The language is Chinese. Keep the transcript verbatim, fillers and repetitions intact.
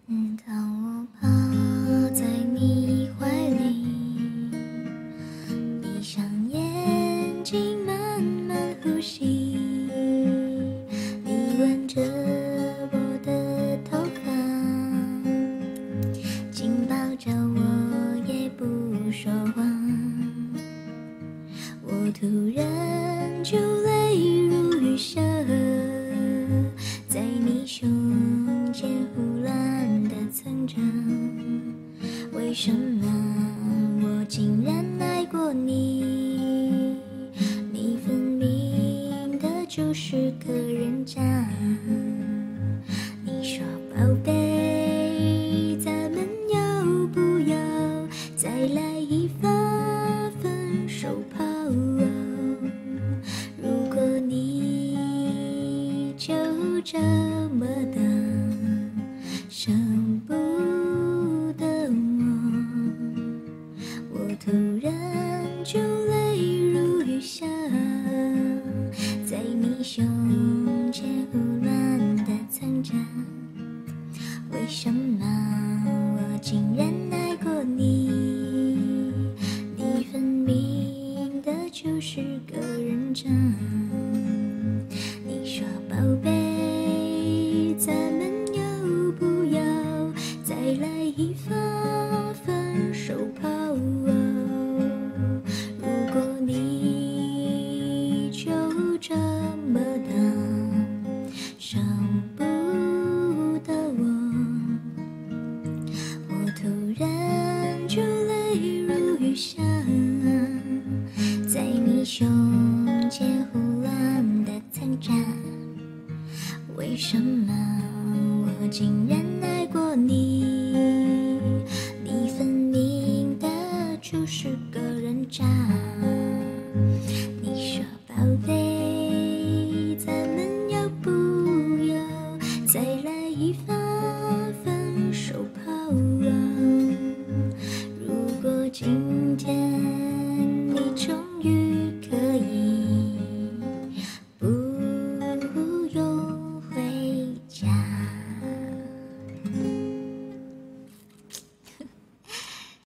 嗯，当我趴在你怀里，闭上眼睛慢慢呼吸，你吻着我的头发，紧抱着我也不说话，我突然就泪如雨下，在你胸间胡乱地藏着，为什么我竟然爱过你？你分明的就是个人渣。你说宝贝，咱们要不要再来一发分手炮？如果你就这么的舍不得我，我突然就泪如雨下，在你胸前胡乱地藏着，为什么我竟然爱过你？你分明的就是个人渣。你说宝贝，咱们要不要再来一发